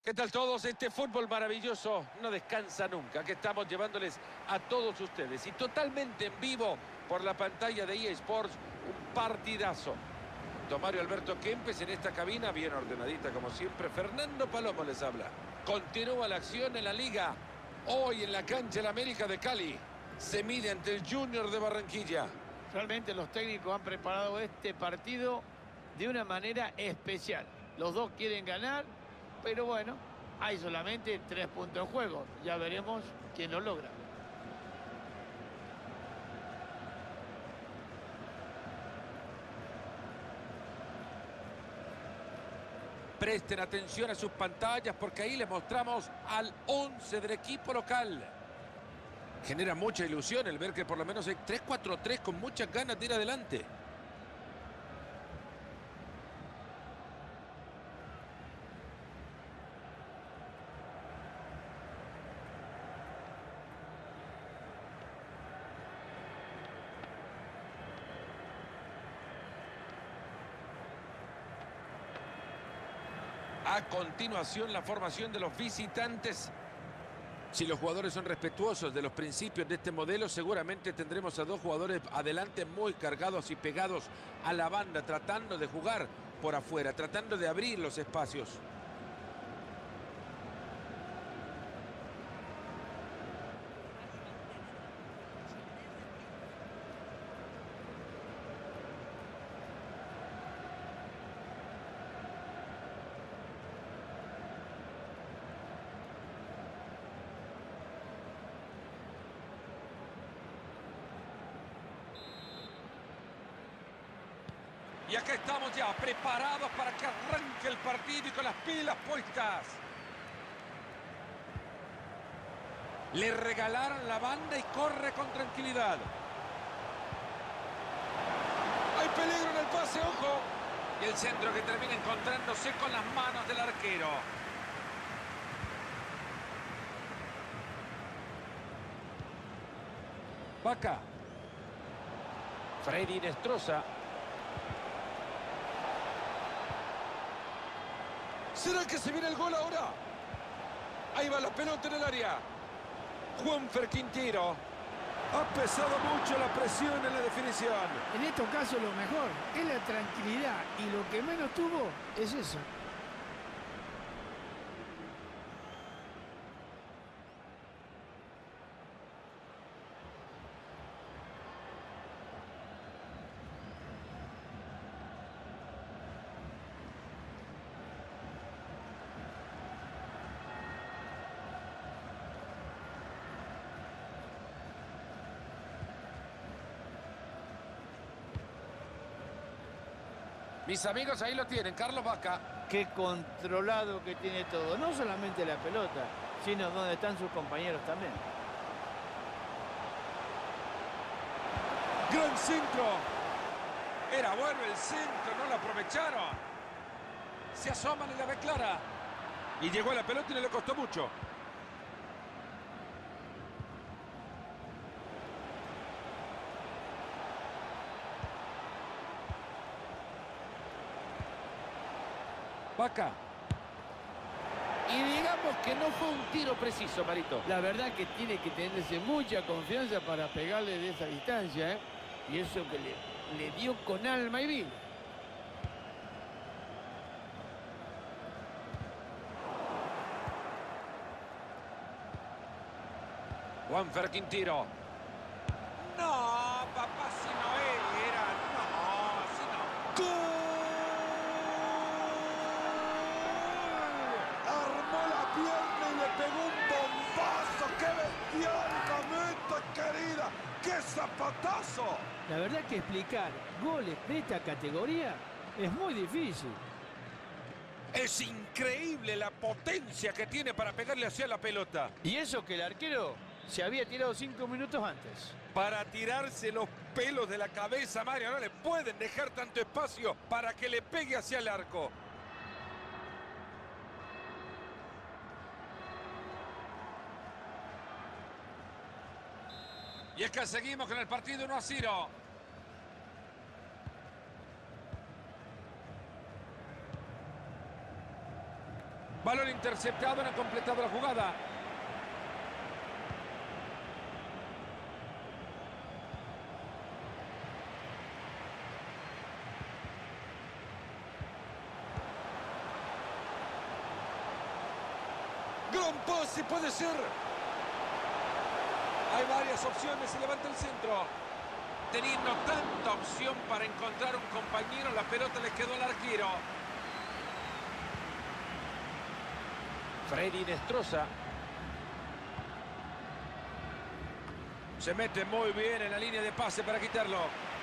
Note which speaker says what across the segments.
Speaker 1: ¿Qué tal todos? Este fútbol maravilloso no descansa nunca, que estamos llevándoles a todos ustedes y totalmente en vivo por la pantalla de EA Sports, un partidazo. Mario Alberto Kempes en esta cabina, bien ordenadita como siempre. Fernando Palomo les habla. Continúa la acción en la Liga. Hoy en la cancha del América de Cali se mide ante el Junior de Barranquilla.
Speaker 2: Realmente los técnicos han preparado este partido de una manera especial. Los dos quieren ganar, pero bueno, hay solamente 3 puntos en juego. Ya veremos quién lo logra.
Speaker 1: Presten atención a sus pantallas porque ahí les mostramos al 11 del equipo local. Genera mucha ilusión el ver que por lo menos hay 3-4-3 con muchas ganas de ir adelante. A continuación, la formación de los visitantes. Si los jugadores son respetuosos de los principios de este modelo, seguramente tendremos a dos jugadores adelante muy cargados y pegados a la banda, tratando de jugar por afuera, tratando de abrir los espacios. Y acá estamos ya, preparados para que arranque el partido y con las pilas puestas. Le regalaron la banda y corre con tranquilidad. Hay peligro en el pase, ojo. Y el centro que termina encontrándose con las manos del arquero. Vaca. Freddy Nestroza. ¿Será que se viene el gol ahora? Ahí va la pelota en el área. Juanfer Quintero. Ha pesado mucho la presión en la definición.
Speaker 3: En estos casos lo mejor es la tranquilidad y lo que menos tuvo es eso.
Speaker 1: Mis amigos, ahí lo tienen, Carlos Vaca.
Speaker 2: Qué controlado que tiene todo. No solamente la pelota, sino donde están sus compañeros también.
Speaker 1: Gran centro. Era bueno el centro, no lo aprovecharon. Se asoman y la ve clara. Y llegó a la pelota y no le costó mucho. Vaca. Y digamos que no fue un tiro preciso, Marito.
Speaker 2: La verdad que tiene que tenerse mucha confianza para pegarle de esa distancia, ¿eh? Y eso que le dio con alma y vida.
Speaker 1: Juanfer Quintero. No, papá, si no era. No, si no. ¡Gol! Armó la pierna y le pegó un bombazo. ¡Qué bestial momento, querida! ¡Qué zapatazo!
Speaker 3: La verdad que explicar goles de esta categoría es muy difícil.
Speaker 1: Es increíble la potencia que tiene para pegarle hacia la pelota.
Speaker 2: Y eso que el arquero se había tirado 5 minutos antes.
Speaker 1: Para tirarse los pelos de la cabeza, Mario. No le pueden dejar tanto espacio para que le pegue hacia el arco. Y es que seguimos con el partido 1-0. Balón interceptado, no ha completado la jugada. Gran pase, puede ser. Hay varias opciones, se levanta el centro. Teniendo tanta opción para encontrar un compañero, la pelota le quedó al arquero. Freddy Nestroza. Se mete muy bien en la línea de pase para quitarlo.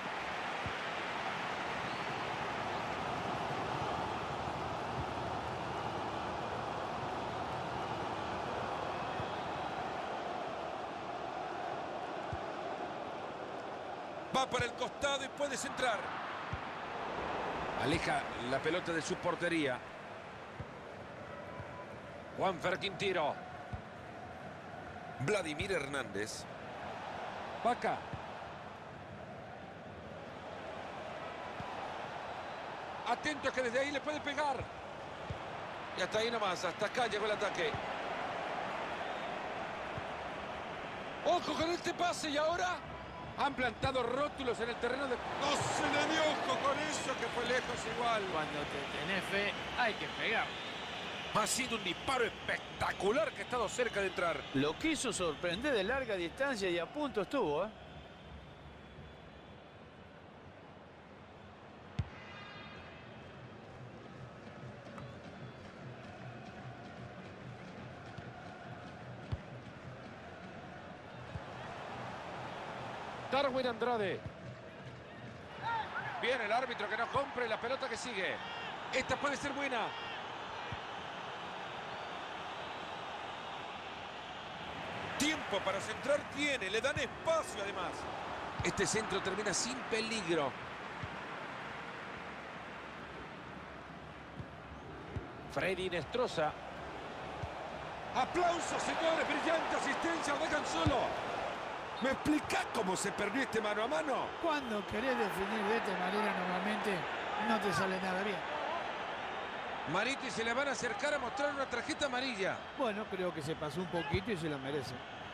Speaker 1: Va para el costado y puede centrar. Aleja la pelota de su portería. Juanfer Quintero. Vladimir Hernández. Vaca. Atento que desde ahí le puede pegar. Y hasta ahí nomás, hasta acá llegó el ataque. Ojo con este pase y ahora han plantado rótulos en el terreno de... No se le dio ojo con eso, que fue lejos igual.
Speaker 2: Cuando te tenés fe, hay que pegar.
Speaker 1: Ha sido un disparo espectacular que ha estado cerca de entrar.
Speaker 2: Lo quiso sorprender de larga distancia y a punto estuvo, ¿eh?
Speaker 1: Darwin Andrade. Bien, el árbitro que no compre la pelota que sigue. Esta puede ser buena. Tiempo para centrar tiene, le dan espacio además. Este centro termina sin peligro. Freddy Nestroza. Aplausos, señores, brillante asistencia, lo dejan solo. ¿Me explicás cómo se perdió este mano a mano?
Speaker 3: Cuando querés definir de esta manera, normalmente no te sale nada bien.
Speaker 1: Mariti se le van a acercar a mostrar una tarjeta amarilla.
Speaker 3: Bueno, creo que se pasó un poquito y se lo merece.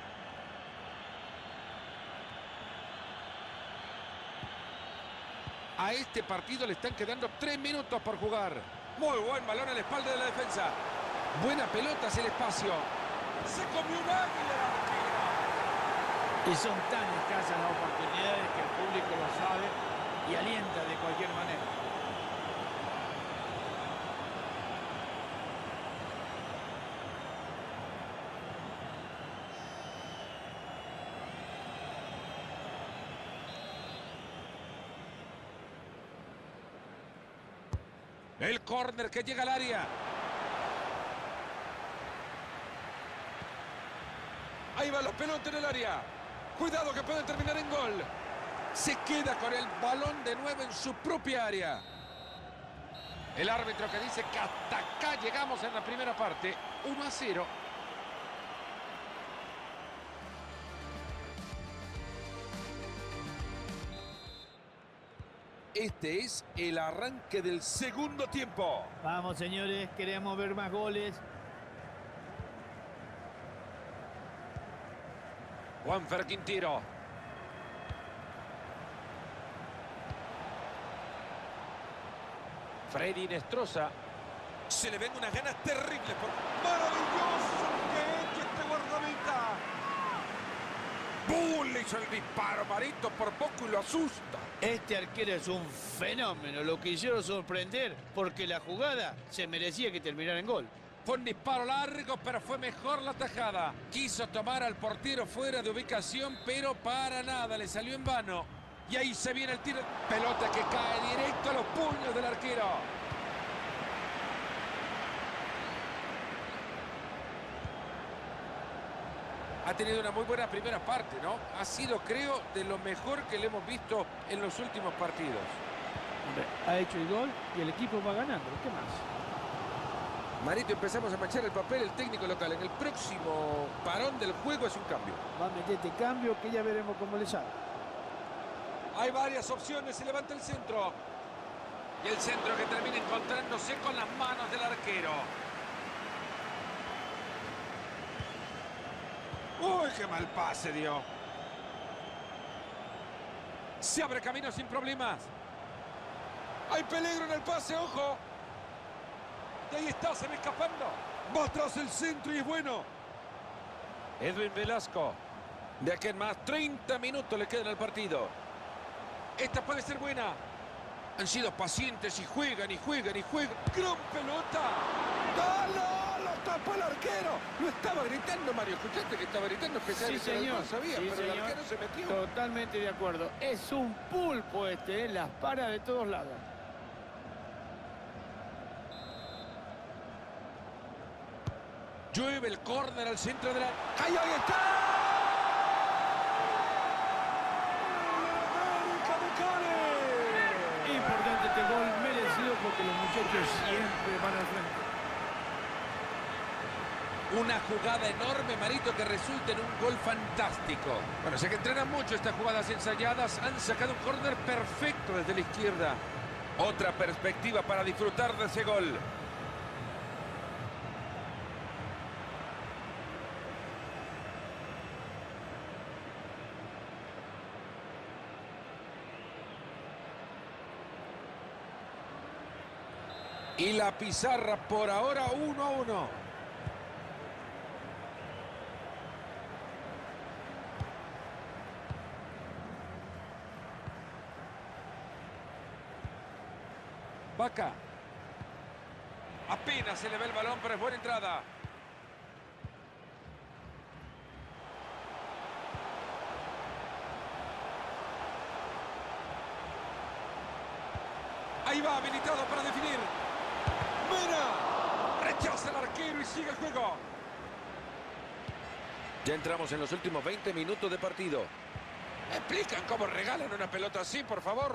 Speaker 1: A este partido le están quedando 3 minutos por jugar. Muy buen balón a la espalda de la defensa. Buena pelota hacia el espacio. Se comió un águila el arquero.
Speaker 2: Y son tan escasas las oportunidades que el público lo sabe y alienta de cualquier manera.
Speaker 1: El córner que llega al área. Ahí va la pelota en el área. Cuidado que puede terminar en gol. Se queda con el balón de nuevo en su propia área. El árbitro que dice que hasta acá llegamos en la primera parte. 1-0. Este es el arranque del segundo tiempo.
Speaker 3: Vamos, señores, queremos ver más goles.
Speaker 1: Juanfer Quintero. Freddy Nestroza. Se le ven unas ganas terribles. ¡Maravilloso que ha hecho este guardameta! ¡Bum! Le hizo el disparo, Marito, por poco y lo asusta.
Speaker 2: Este arquero es un fenómeno. Lo quisieron sorprender porque la jugada se merecía que terminara en gol.
Speaker 1: Fue un disparo largo, pero fue mejor la tajada. Quiso tomar al portero fuera de ubicación, pero para nada, le salió en vano. Y ahí se viene el tiro. Pelota que cae directo a los puños del arquero. Ha tenido una muy buena primera parte, ¿no? Ha sido, creo, de lo mejor que le hemos visto en los últimos partidos.
Speaker 3: Hombre, ha hecho el gol y el equipo va ganando. ¿Qué más?
Speaker 1: Marito, empezamos a manchar el papel el técnico local. En el próximo parón del juego es un cambio.
Speaker 3: Va a meter este cambio que ya veremos cómo le sale.
Speaker 1: Hay varias opciones, se levanta el centro. Y el centro que termina encontrándose con las manos del arquero. ¡Uy, qué mal pase dio! Se abre camino sin problemas. Hay peligro en el pase, ojo. Y ahí está, se va escapando. Va tras el centro y es bueno. Edwin Velasco. De aquí en más, 30 minutos le quedan al partido. Esta puede ser buena. Han sido pacientes y juegan y juegan y juegan. ¡Gran pelota! ¡Gol! ¡Lo tapó el arquero! Lo estaba gritando, Mario. ¿Escuchaste que estaba gritando?
Speaker 2: Sí, señor.
Speaker 1: No sabía,
Speaker 2: Sí,
Speaker 1: pero
Speaker 2: señor.
Speaker 1: el arquero se metió.
Speaker 2: Totalmente de acuerdo. Es un pulpo este, ¿eh? Las para de todos lados.
Speaker 1: Llueve el córner al centro de la... ¡Ahí está! ¡América de Cali!
Speaker 2: Importante este gol, merecido porque los muchachos siempre van al frente.
Speaker 1: Una jugada enorme, Marito, que resulta en un gol fantástico. Bueno, sé que entrenan mucho estas jugadas ensayadas. Han sacado un córner perfecto desde la izquierda. Otra perspectiva para disfrutar de ese gol. Y la pizarra por ahora 1-1. Vaca. Apenas se le ve el balón, pero es buena entrada. Ahí va, habilitado para definir. ¡Mira! Rechaza el arquero y sigue el juego. Ya entramos en los últimos 20 minutos de partido. ¿Explican cómo regalan una pelota así, por favor?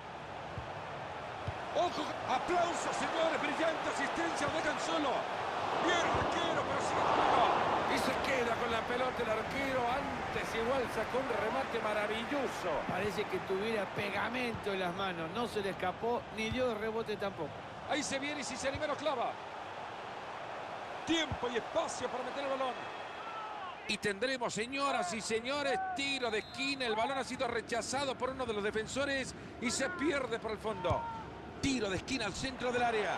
Speaker 1: ¡Ojo! ¡Aplausos, señores! ¡Brillante asistencia! ¡Lo dejan solo! ¡Bien, arquero! ¡Pero sigue el juego! Y se queda con la pelota el arquero. Antes igual sacó un remate maravilloso.
Speaker 2: Parece que tuviera pegamento en las manos. No se le escapó ni dio de rebote tampoco.
Speaker 1: Ahí se viene y si se anima lo clava. Tiempo y espacio para meter el balón. Y tendremos, señoras y señores, tiro de esquina. El balón ha sido rechazado por uno de los defensores y se pierde por el fondo. Tiro de esquina al centro del área.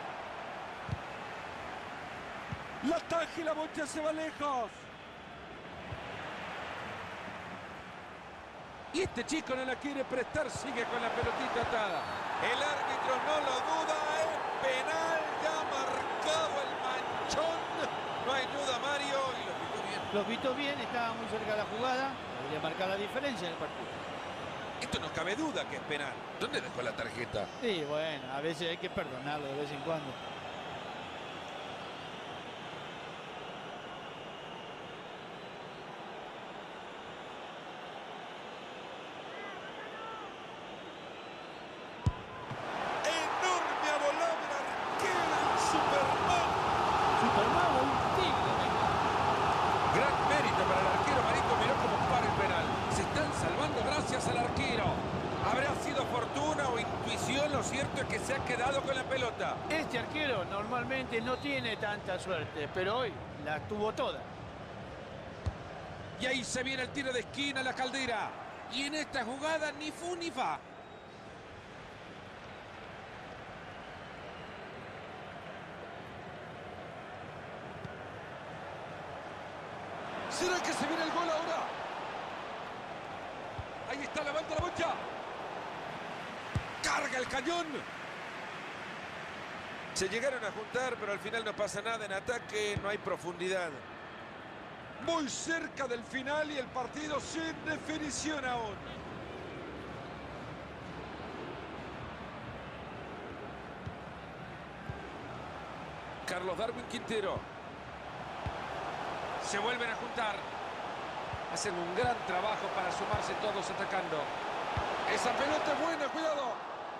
Speaker 1: La taja y la bocha se va lejos. Y este chico no la quiere prestar, sigue con la pelotita atada. El árbitro no lo duda, es penal, ya marcado el manchón. No hay duda, Mario, y lo pitó bien.
Speaker 2: Lo pitó bien, estaba muy cerca de la jugada. Podría marcar la diferencia en el partido.
Speaker 1: Esto no cabe duda que es penal. ¿Dónde dejó la tarjeta?
Speaker 2: Sí, bueno, a veces hay que perdonarlo de vez en cuando.
Speaker 1: Enorme a volar el arquero, el Superman.
Speaker 2: Superman, un tigre, venga.
Speaker 1: Gran mérito para el arquero, Marito. Miró cómo para el penal. Se están salvando gracias al arquero. ¿Habrá sido fortuna o intuición? Lo cierto es que se ha quedado con la pelota.
Speaker 2: Este arquero normalmente no tiene tanta suerte, pero hoy la tuvo toda.
Speaker 1: Y ahí se viene el tiro de esquina a la Caldera. Y en esta jugada ni fu ni fa. ¿Será que se viene el gol ahora? Ahí está, levanta la bocha. Carga el cañón. Se llegaron a juntar, pero al final no pasa nada. En ataque no hay profundidad. Muy cerca del final y el partido sin definición aún. Carlos Darwin Quintero. Se vuelven a juntar. Hacen un gran trabajo para sumarse todos atacando. Esa pelota es buena, cuidado.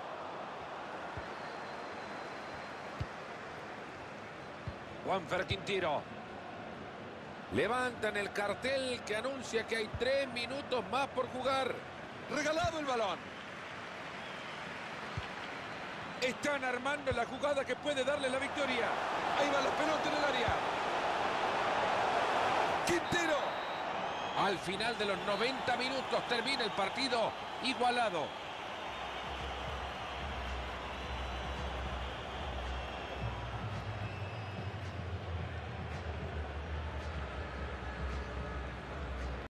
Speaker 1: Juanfer Quintero. Levantan el cartel que anuncia que hay 3 minutos más por jugar. Regalado el balón. Están armando la jugada que puede darle la victoria. Ahí va la pelota en el área. Quintero. Al final de los 90 minutos termina el partido igualado